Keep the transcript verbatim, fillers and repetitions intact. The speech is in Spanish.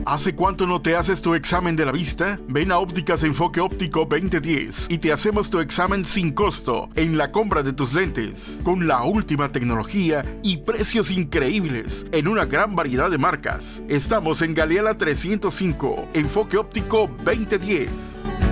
¿Hace cuánto no te haces tu examen de la vista? Ven a Ópticas Enfoque Óptico veinte diez y te hacemos tu examen sin costo en la compra de tus lentes, con la última tecnología y precios increíbles en una gran variedad de marcas. Estamos en Galeana trescientos cinco, Enfoque Óptico veinte diez.